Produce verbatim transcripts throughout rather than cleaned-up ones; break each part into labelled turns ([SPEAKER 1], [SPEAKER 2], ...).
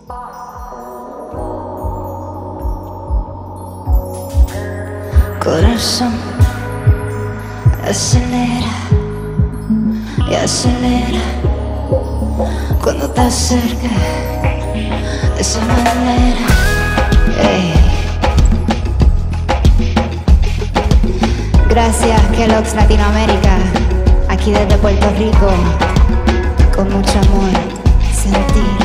[SPEAKER 1] Corazón, acelera y acelera cuando te acercas de esa manera. Hey. Gracias Kellogg's Latinoamérica, aquí desde Puerto Rico, con mucho amor, sentir.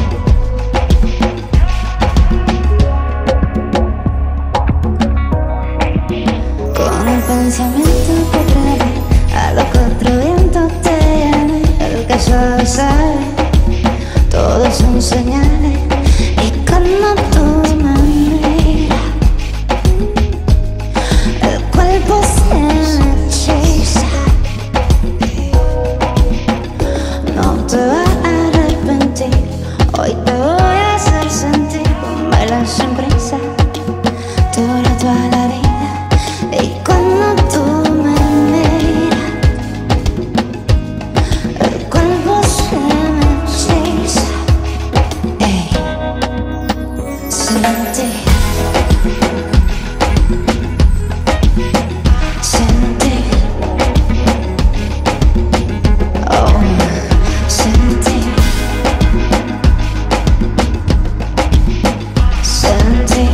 [SPEAKER 1] Pensamiento que trae a lo que otro viento te llene. El que suave sabe, todos son señales. Y cuando tú me miras, el cuerpo se me hechiza. No te vas a arrepentir, hoy te voy a hacer sentir. Bailar sin prisa, te dura toda la vida. Y cuando tú me miras, el cuerpo se me hechiza. Ey, sentí, sentí, oh, sentí, sentí.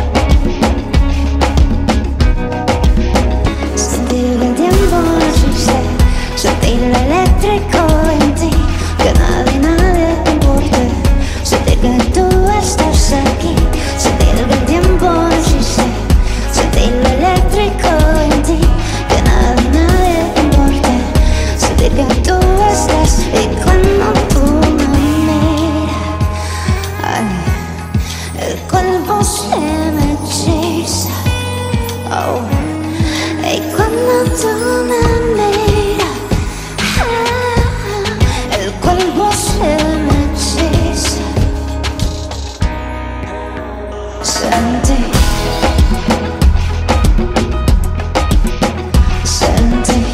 [SPEAKER 1] Sentir lo eléctrico en ti, que nadie, nadie te importe. Sentir que tú estás aquí, sentir que el tiempo no existe. Sentir lo eléctrico en ti, que nadie, nadie te importe. Sentir que tú estás y cuando tú me miras, ay, el cuerpo se me hechiza. Oh, y cuando tú me miras, el cuerpo se me hechiza. Sentí, sentí,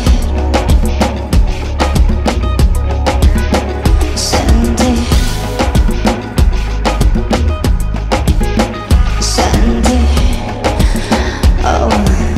[SPEAKER 1] sentí, sentí, oh.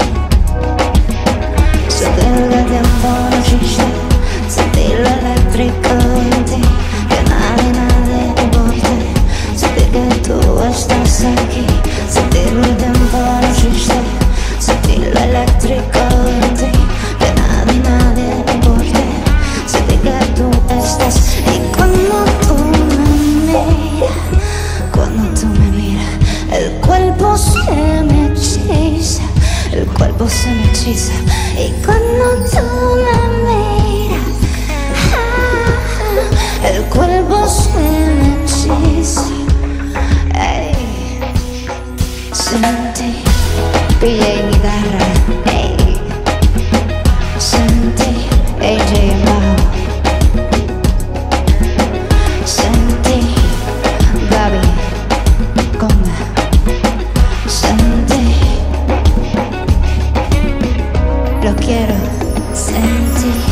[SPEAKER 1] Sentir que el tiempo no existe. Sentir lo eléctrico en ti, que nadie, nadie te importe. Sentir que tú estás aquí, sentir que el tiempo no existe. Sentir lo eléctrico en ti, que nadie, nadie te importe. Sentir que tú estás y cuando tú me miras, cuando tú me miras, el cuerpo se me hechiza. El cuerpo se me hechiza y cuando tú me miras, el cuerpo se me hechiza. Ey, sentí, pillé guitarra. Ey, sentí, A J en bajo. Sentí, Gaby, conga. Sentí, lo quiero sentir.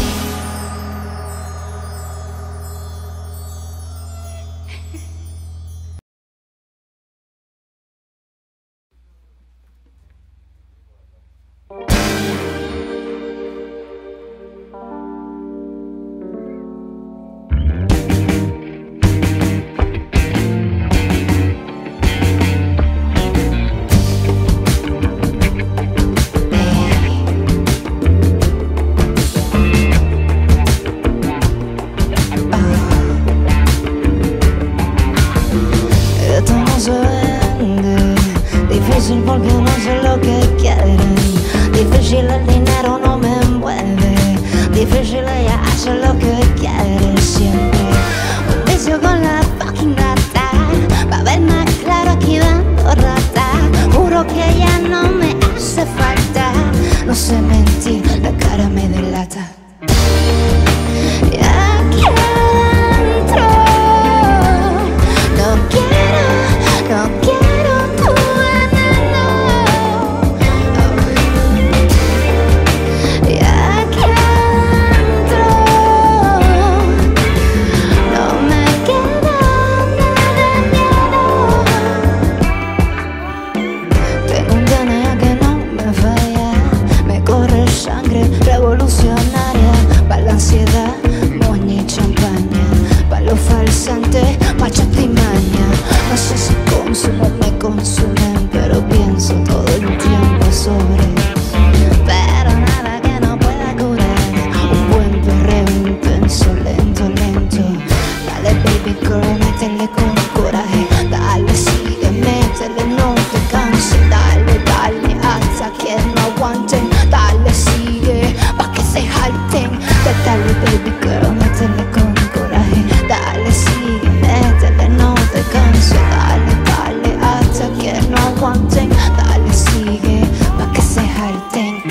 [SPEAKER 1] funcionaria, para la ansiedad, moña y champaña, para los falsantes, machata y maña. No sé si consumo o me consumen, pero pienso todo el tiempo sobre. Pero nada que no pueda curar un buen perreo intenso, lento, lento. Dale baby girl, métele con coraje. Dale, sigue, métele, no te canses. Dale, dale, hasta que no aguanten. Dale, sigue, pa' que se jalten. Dale baby girl, métele con coraje. Dale, sigue, métele, no te canses. Dale, dale, hasta que no aguanten. Dale, sigue, pa' que se jalten.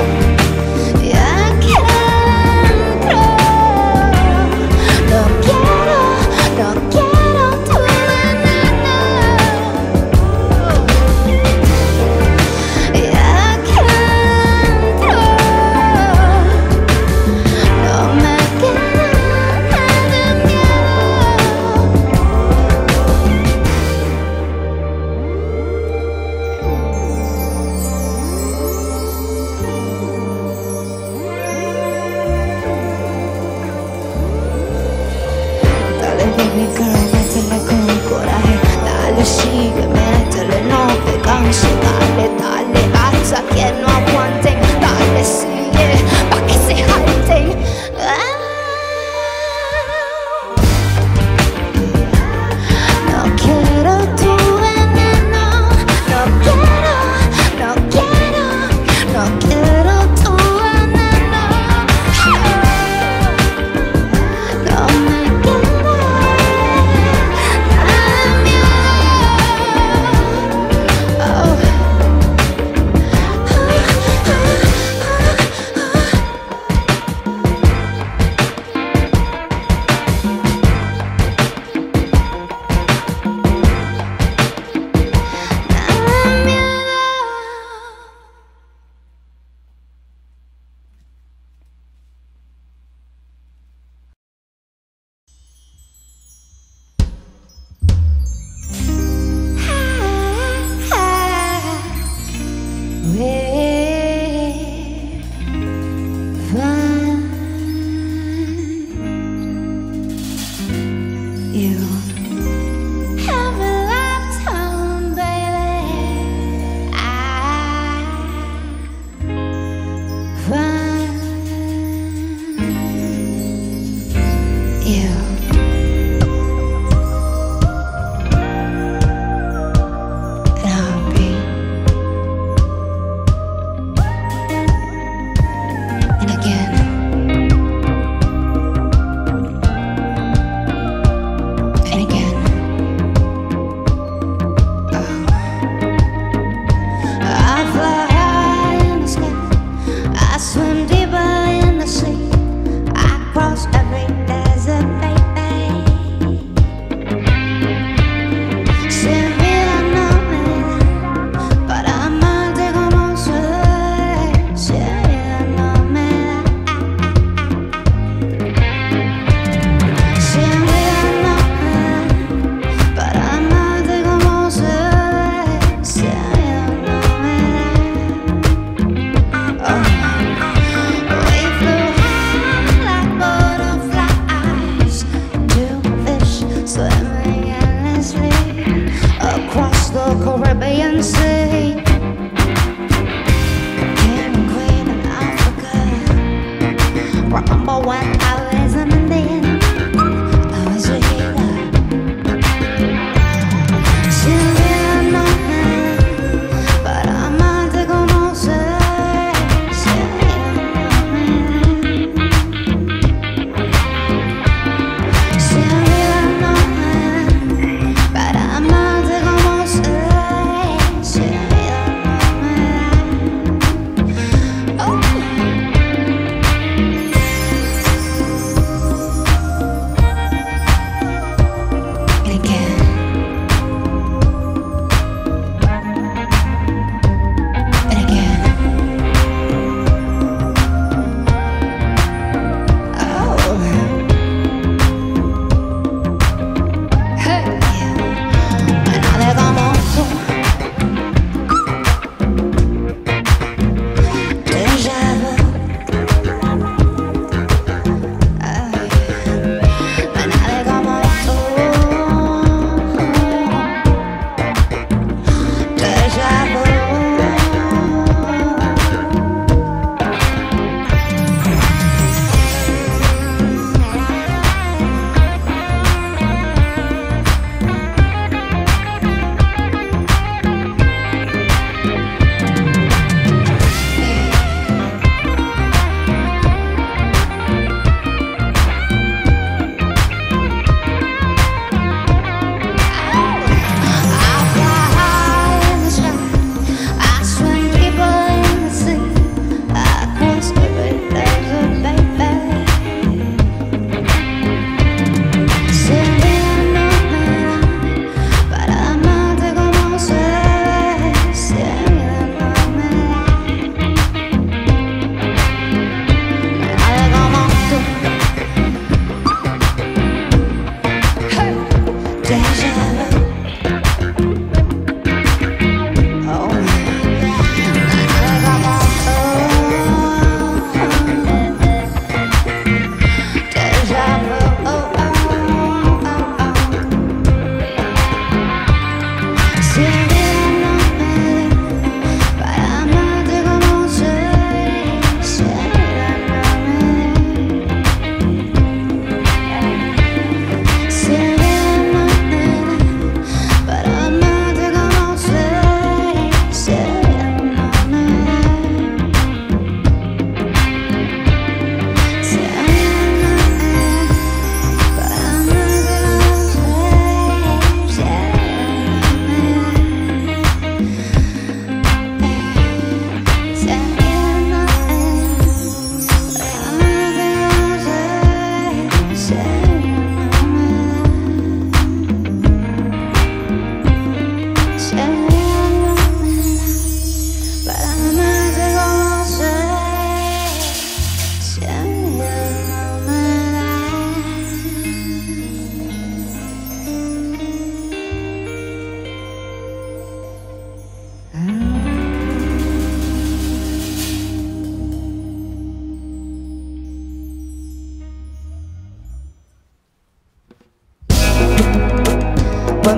[SPEAKER 1] Baby girl, métele con coraje. Dale, sigue, métele, no te canses. Dale, dale, hasta que no aguanten. Dale, sigue, pa' que se jalten. Ah. No quiero tu veneno. No quiero, no quiero, no quiero tu veneno. No me quiero.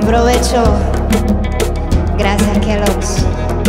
[SPEAKER 1] provecho. Gracias, Kellogg's.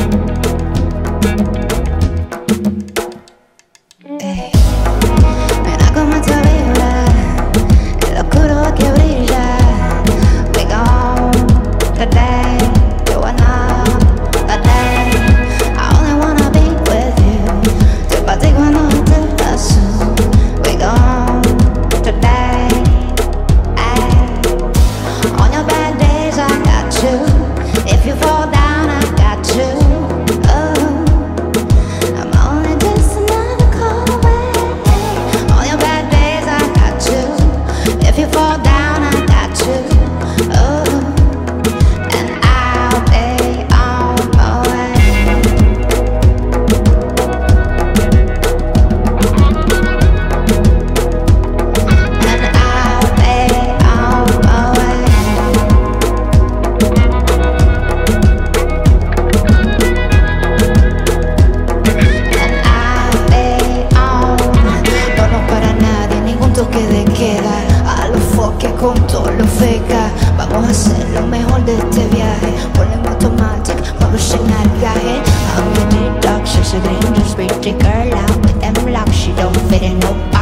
[SPEAKER 1] Ey. Mira cómo te vibra, el oscuro que brilla. We gone today, you and I, today. I only wanna be with you. Te partí cuando te paso. We gone today. Ay. On your bad days, I got you. If you fall down, I got you. Oh, I'm only just another call away. On your bad days, I got you. If you fall down, I got you. Oh, and I'll be on my way. And I'll be on my way. And I'll be on. No nos para nadie, ningún toque de queda. A los foques con todo lo feca. Vamos a hacer lo mejor de este viaje. Ponemos automatic, vamos a llenar el gaje. I'm in the dark, she's a green, just pretty girl out with them locks. She don't fit in no